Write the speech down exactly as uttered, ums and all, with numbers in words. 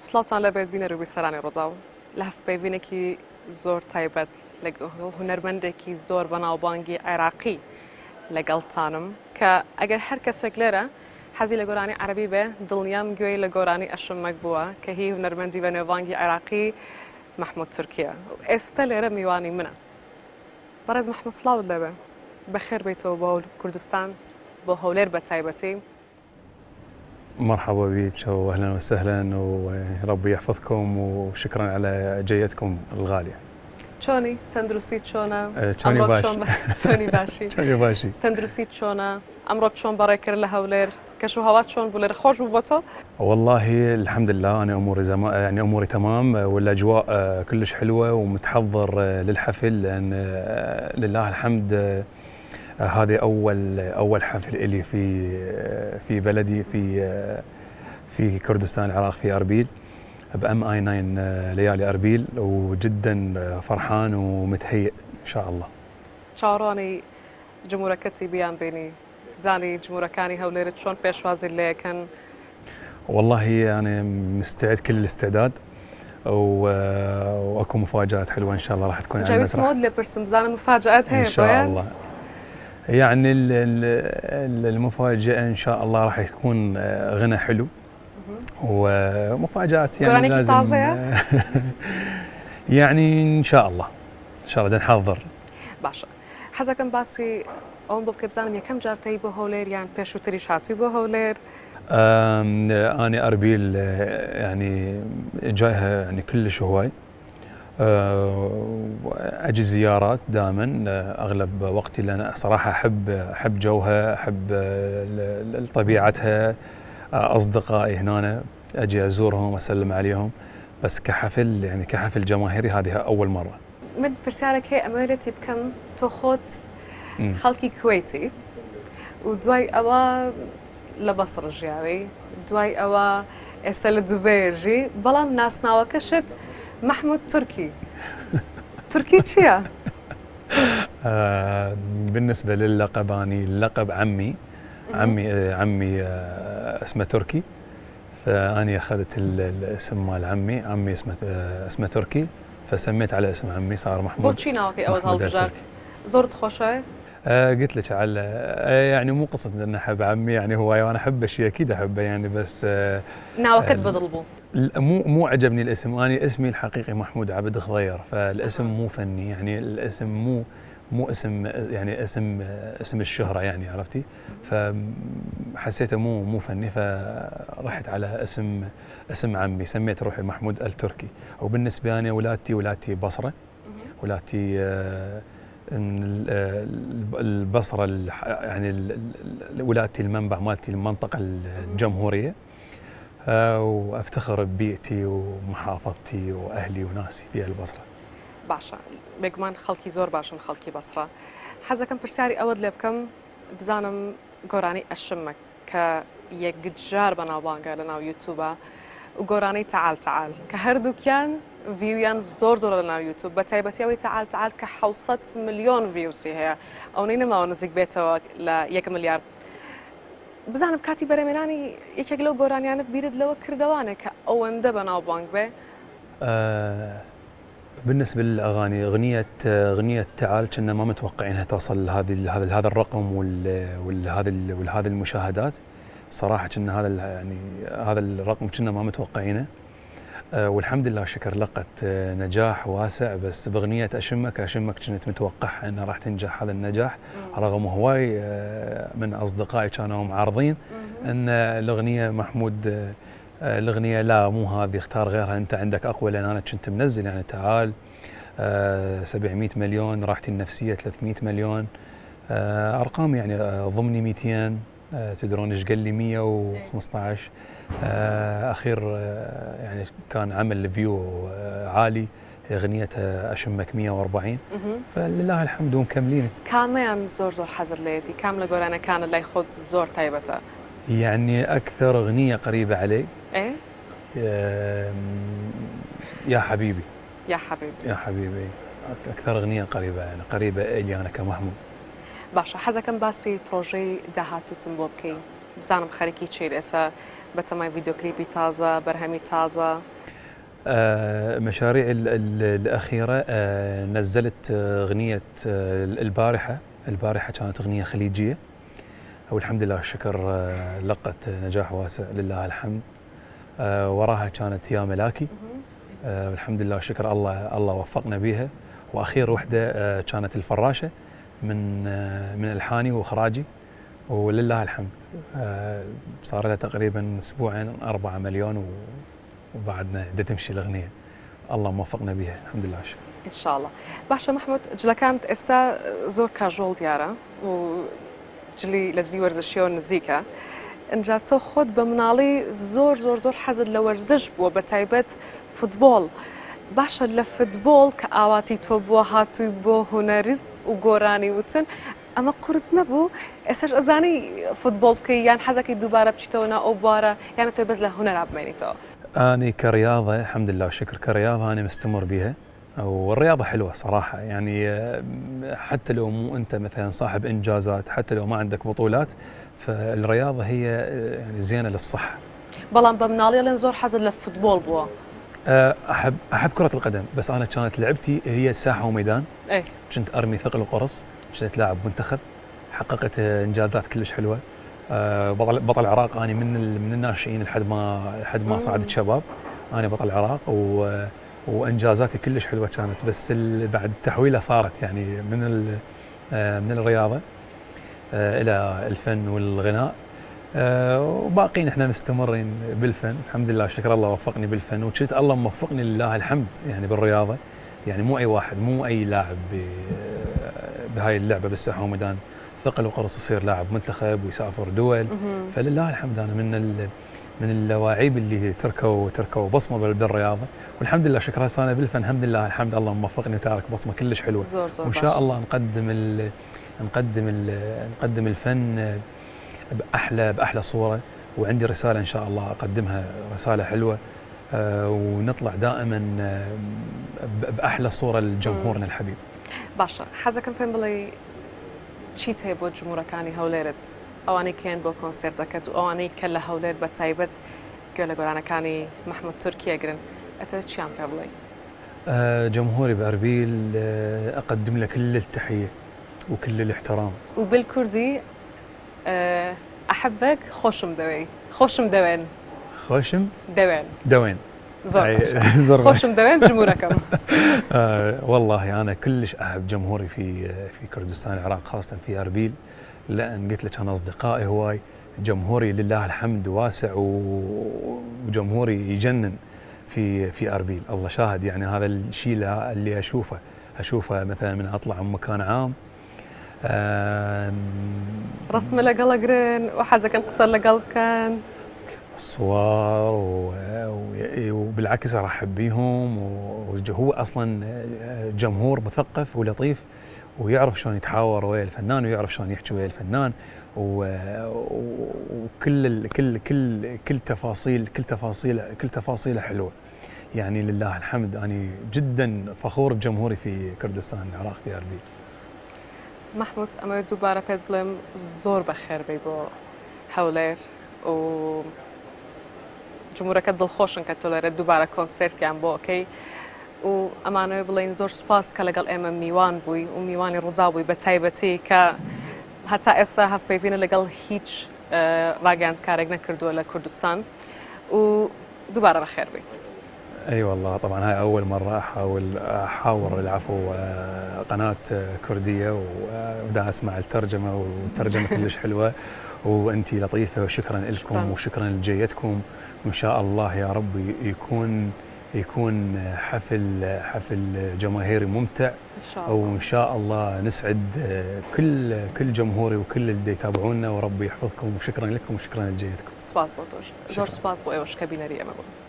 سڵاتان لەبێت بینە ڕووی سەرانی ڕۆژاو لە هەف پەیوینێکی زۆر تایبەت لەگەڵ هونەرمەندێکی زۆر بەناوبانگی عێراقی لەگەڵتانم کە ئەگەر هەر کەسێک لێرە حەزی لە گۆرانی عەرەبی بێ دڵنیام گوێی لە گۆرانی ئەشمەک بووە کە هی هونەرمەندی بە نێوانگی عێراقی محمود تورکیە ئێستا لێرە میوانی منە. بەڕێز محمود سڵاوت لەبێ بەخێر بیتەوە بۆ کوردستان بۆ هەولێر بە تایبەتی. مرحبا بك واهلا وسهلا وربي يحفظكم وشكرا على جيتكم الغاليه. شوني تندرسي شونا؟ شوني باشي شوني باشي شوني باشي تندرسي شونا؟ امرك شلون بريكر لهولير؟ كشو هوات شلون بولير خوش بوبطو؟ والله الحمد لله انا اموري زم... يعني اموري تمام والاجواء كلش حلوه ومتحضر للحفل لان لله الحمد هذه اول اول حفل الي في في بلدي في في كردستان العراق في اربيل بام اي تسعة ليالي اربيل وجدا فرحان ومتهيئ ان شاء الله. شعراني جمهوركتي بيان بيني زاني جمهوركاني هوليرت شلون بيشوازي اللي كان؟ والله انا مستعد كل الاستعداد واكو مفاجات حلوه ان شاء الله راح تكون على المسرح. جاي سمود برسم زاني مفاجات هي ان شاء الله. يعني المفاجأة إن شاء الله راح يكون غنى حلو ومفاجآت يعني لازم يعني إن شاء الله إن شاء الله نحضر. باشا حزا كان باسي أون بوب كبزانم يكم جارتي بو هولير يعني بيشو تريش هاتي بو هولير؟ أنا أربيل يعني جايها يعني كلش هواي اجي زيارات دائما اغلب وقتي لان صراحه احب احب جوها احب طبيعتها اصدقائي هنا اجي ازورهم اسلم عليهم بس كحفل يعني كحفل جماهيري هذه اول مره. من برسالك هي امالتي بكم تاخذ خلقي كويتي ودواي اوا لبصر جياري دواي اوا اسال دبيجي بلام ناس ناوكشت محمود تركي. تركي تشيا؟ آه بالنسبة للقب أني اللقب عمي عمي آه عمي آه اسمه تركي فأني أخذت الاسم مال عمي عمي اسمه آه اسمه تركي فسميت على اسم عمي صار محمود. بوتشي ناوكي أول هالبجار زرت خوشة؟ آه قلت لك على آه يعني مو قصة ان احب عمي يعني هو وانا احبه شيء اكيد احبه يعني بس آه ناوكت آه بضلبو مو مو عجبني الاسم انا اسمي الحقيقي محمود عبد خضير فالاسم مو فني يعني الاسم مو مو اسم يعني اسم اسم الشهرة يعني عرفتي فحسيته مو مو فني فرحت على اسم اسم عمي سميت روحي محمود التركي. وبالنسبة لي ولادتي ولادتي بصرة ولادتي آه البصرة يعني ولادتي المنبع مالتي المنطقة الجمهورية وافتخر ببيئتي ومحافظتي واهلي وناسي في البصرة. باشا بيجمان خلقي زور باشن خلقي بصرة حزا كم برساري اود لبكم بزانم قراني اشمك ك يجار بناوبانجا لنا يوتيوبا وقراني تعال تعال كهردو كان فيويان زور زور لنا يوتيوب بتايبتي اوي تعال تعال كحوصت مليون فيوسي هي او نينا ما ونزيك بيتو لا يك مليار بزانم كاتي برميناني يكيك لو قرانيان بيرد لو كردوانك او انده بناوبانج بي. آه بالنسبة للأغاني أغنية أغنية تعال كنا ما متوقعينها توصل لهذه هذا هذا الرقم والهذا والهذه المشاهدات صراحة كنا هذا يعني هذا الرقم كنا ما متوقعينه والحمد لله شكر لقت نجاح واسع بس بأغنية أشمك أشمك كنت متوقع أنها راح تنجح هذا النجاح رغم هواي من أصدقائي كانوا معارضين أن الأغنية محمود الأغنية لا مو هذه اختار غيرها أنت عندك أقوى لأن أنا كنت منزل يعني تعال سبعمئة مليون راحتي النفسية ثلاثمئة مليون أرقام يعني ضمني مئتين تدرون ايش قال لي مئة وخمسة عشر اخير يعني كان عمل فيو عالي اغنيه اشمك مئة وأربعين فلله الحمد ومكملين. كاميان زور زور حزر ليتي كامله قول انا كان اللي ياخذ زور طيبته يعني اكثر اغنيه قريبه علي ايه يا حبيبي يا حبيبي يا حبيبي اكثر اغنيه قريبه يعني قريبه الي انا كمحمود. باشا حزا كم باسي بروجي دهاتو تنبوبكي بزانم خاركي تشيل اسا بتماي فيديو كليبي تازة برهمي تازة آه، مشاريعي ال- ال- الأخيرة، آه، نزلت آه، أغنية آه، البارحة. البارحة كانت أغنية خليجية، والحمد لله والشكر آه، لقت نجاح واسع لله الحمد. آه، وراها كانت يا ملاكي، آه، والحمد لله والشكر الله الله وفقنا بيها. وأخير وحدة آه، كانت الفراشة من آه، من ألحاني وإخراجي، ولله الحمد. آه، صار لها تقريبا أسبوعين أربعة مليون و- وبعدنا بدها تمشي الأغنية. الله موفقنا بها الحمد لله. ان شاء الله. باشا محمود جلا كانت استا زور كاجول ديارة و جلي لجلي ورزشيون نزيكا انجا تو خود بمنالي زور زور زور حزد لورزش بو بتايبت فوتبول. باشا لفوتبول كاواتي تو بو هاتو بو هنري وغوراني وتن اما قرص نبو اساش ازاني فوتبول كي يعني حزكي دوباره بشتونا او بارا يعني تو بس له هنر عب مينيتو. أنا كرياضة الحمد لله والشكر كرياضة أنا مستمر بها، والرياضة حلوة صراحة. يعني آه، حتى لو مو أنت مثلا صاحب إنجازات، حتى لو ما عندك بطولات، فالرياضة هي آه، يعني زينة للصحة. بلان بمنالي لنزور حزد لفوتبول بوا. آه، أحب أحب كرة القدم، بس أنا كانت لعبتي هي ساحة وميدان. ايه كنت أرمي ثقل وقرص، كنت لاعب منتخب، حققت آه، إنجازات كلش حلوة. آه، بطل بطل العراق أنا من ال- من الناشئين لحد ما لحد ما صعدت شباب. أنا بطل العراق و وانجازاتي كلش حلوه كانت، بس ال- بعد التحويله صارت يعني من ال- آه، من الرياضه آه، الى الفن والغناء. آه، وباقيين احنا مستمرين بالفن الحمد لله، شكر الله وفقني بالفن، وكنت الله موفقني لله الحمد يعني بالرياضه. يعني مو اي واحد، مو اي لاعب ب- بهاي اللعبه بالساحه وميدان ثقل وقرص يصير لاعب منتخب ويسافر دول. فلله الحمد انا من ال من اللواعيب اللي تركوا تركوا بصمه بال- بالرياضه، والحمد لله شكرا انا بالفن الحمد لله الحمد الله موفقني وتارك بصمه كلش حلوه. زور زور وان شاء الله نقدم ال نقدم ال نقدم الفن باحلى باحلى صوره، وعندي رساله ان شاء الله اقدمها، رساله حلوه. آه، ونطلع دائما آه، ب- باحلى صوره لجمهورنا الحبيب. باشا حزا كان فين بلي تشيت هي بو جمهورك كاني هوليرت او اني كان بو كونسرتك او اني كلا هولير بتايبت قال لك انا كاني محمود تركي اجرن اتت شام بلي. آه، جمهوري بأربيل آه، أقدم له كل التحية وكل الاحترام. وبالكردي أه احبك خوشم دوي خوشم دوين خوشم دوين دوين. زور أي- باشا. زور خوشم دوين جمهوركم. آه، والله أنا كلش أحب جمهوري في في كردستان العراق، خاصة في أربيل، لأن قلت لك أنا أصدقائي هواي. جمهوري لله الحمد واسع، و- وجمهوري يجنن في في أربيل، الله شاهد. يعني هذا الشيء اللي أشوفه أشوفه مثلا من أطلع من مكان عام. آم، رسم لقل جرين وحزا كان قصر لقل كان صور و- و- وبالعكس ارحب بيهم، وهو اصلا جمهور مثقف ولطيف، ويعرف شلون يتحاور ويا الفنان، ويعرف شلون يحكي ويا الفنان، و- وكل ال- كل كل كل تفاصيل كل تفاصيل كل تفاصيله حلوه. يعني لله الحمد انا جدا فخور بجمهوري في كردستان العراق في اربيل. محمود اما دوباره بلم زور بخير بيبو هولير و جمهورك دل خوشن كتولر دوباره كونسرت يعني بو اوكي و امانه بلين زور سپاس كلقل ام ميوان بوي وميواني رضاوي بتايبتي ك حتى اسا هفيفين لقل هيج راجعت كارج نكردو لكردستان ودوباره بخير بيت. اي أيوة والله طبعا هاي اول مره احاول احاور العفو آه، قناه كرديه، ودا اسمع الترجمه، والترجمه كلش حلوه، وانتي لطيفه، وشكرا لكم وشكرا لجيتكم. وان شاء الله يا رب يكون يكون حفل حفل جماهيري ممتع ان شاء الله، وان شاء الله نسعد كل كل جمهوري وكل اللي يتابعونا، وربي يحفظكم، وشكرا لكم وشكرا لجيتكم. سباس بوتوش زور سباس بو ايوش كابينري امامكم.